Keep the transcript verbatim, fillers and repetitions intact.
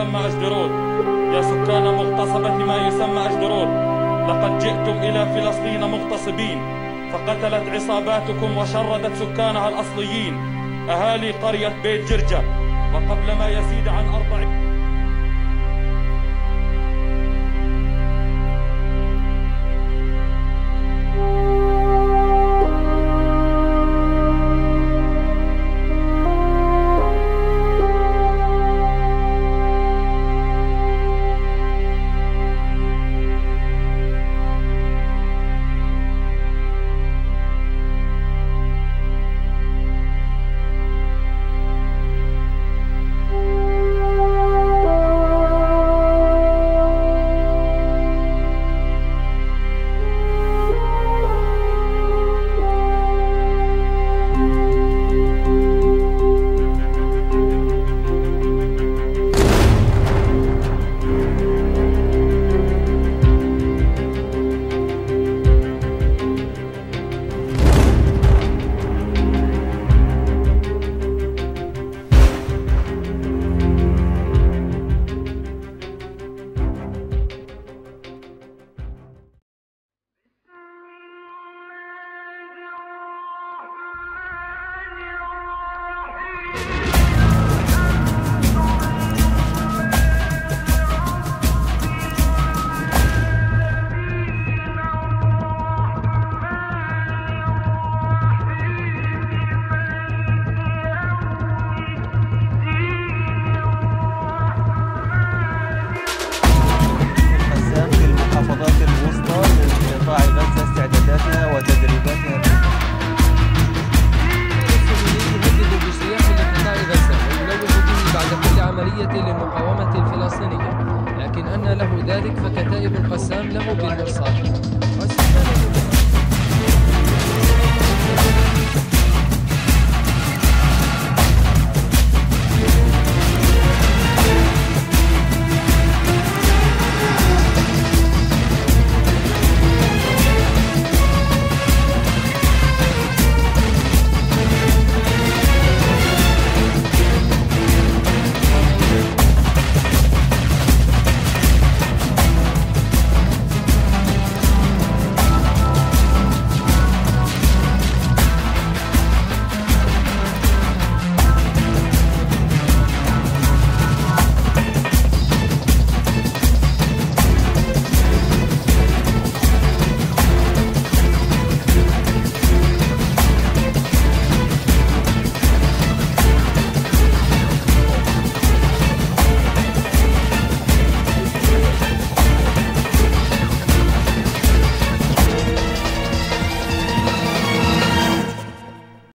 يسمى أشدرود. يا سكان مغتصبة ما يسمى أشدرود، لقد جئتم إلى فلسطين مغتصبين، فقتلت عصاباتكم وشردت سكانها الأصليين أهالي قرية بيت جرجة، وقبل ما يزيد عن أربع للمقاومة الفلسطينية، لكن أن له ذلك فكتائب القسام له بالمرصاد.